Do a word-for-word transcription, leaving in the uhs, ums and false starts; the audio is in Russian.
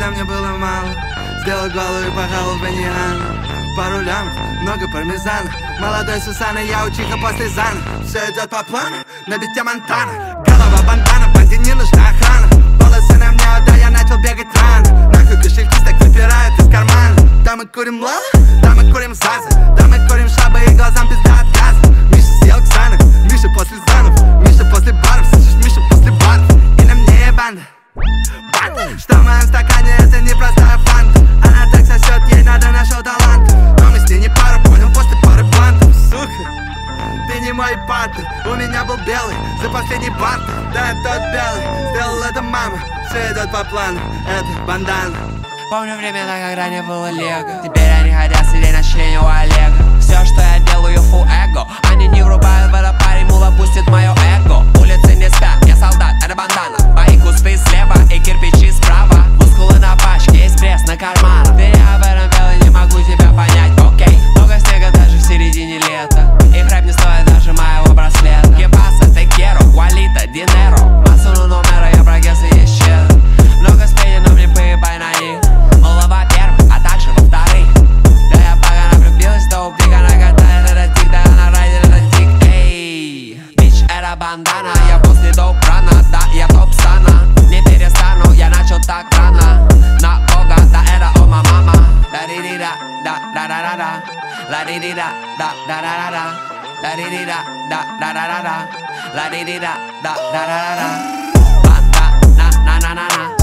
когда мне было мало. Сделал голову и пахал в баньяна. Пару лямов, много пармезана. Молодой Сусана, я учиха после Зана. Все идет по плану, на бите Монтана. Голова бандана, банде не нужна охрана. Волосы на мне, да я начал бегать рано. Нахуй кошельки так выпирают из кармана. Да мы курим лава, да мы курим заза. Да мы курим шабы и глазам пизда от газа. Миша съел Ксанов, Миша после Занов. Миша после баров, слышишь, Миша после баров. И на мне банда, банда. Что в моем стакане, это не простая фанта. Она так сосет, ей надо, нашел талант. Но мы с ней не пара, понял, после пары блантов. Сука, ты не мой партнер. У меня был белый за последний бартер. Да, я тот белый, сделал это мама. Все идет по плану, это бандана. Помню времена, когда не было лего. Теперь они хотят сидеть на члене у Олега. Все, что я делаю, фу эго. Они не врубают в это, парень, мула пустит мое эго. Улицы не спят, я солдат, это бандана. Мои кусты слева и кирпичи справа. Мускулы на пачке, есть пресс на карманах. Ты не об этом белый, не могу тебя понять, окей. Много снега даже в середине лета. И рэп не стоит даже моего браслета. Que pasa, te quiero, Gualita, dinero. Массу номера, я прогресс и есть щедро. Много спений, но мне поебай на них. Мол, во-первых, а также во-вторых. Да я погано влюбилась, да ублика накатает этот тик. Да она райдер этот тик, эй. Бич, это бандана, я после доп рана. Да, я топ сана, не перестану, я начал так рано. На бога, да это о ма мама. Да-ди-ди-да, да-да-да-да-да. Ла-ди-ди-да, да-да-да-да-да. Ла-ди-ди-да, да-да-да-да-да. Ла-ди-ди-да, да-да-да-да-да. Банда, на-на-на-на-на.